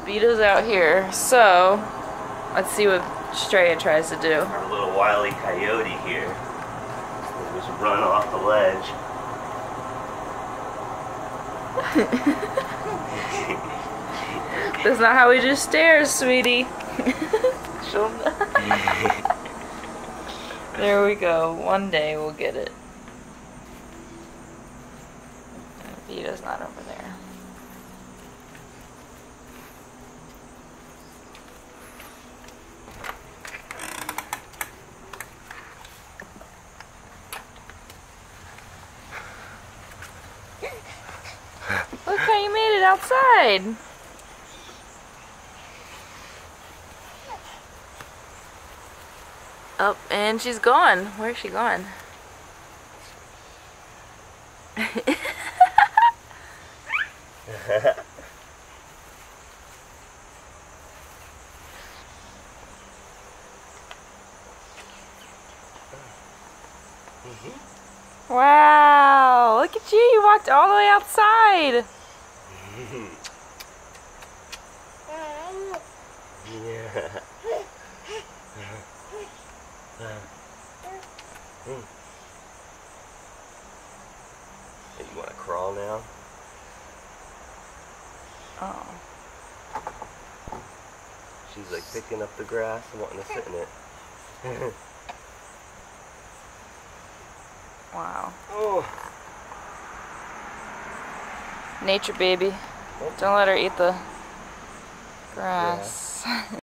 Vito's out here, so let's see what Straya tries to do. Our little wily coyote here. We'll just run off the ledge. That's not how we do stairs, sweetie. Show 'em that. There we go. One day we'll get it. Vito's not over there. Look how you made it outside. Oh, and she's gone. Where's she gone? Wow, look at you. You walked all the way outside. Yeah. Hey, you want to crawl now? Oh. She's like picking up the grass and wanting to sit in it. Wow. Oh. Nature baby. Don't let her eat the grass.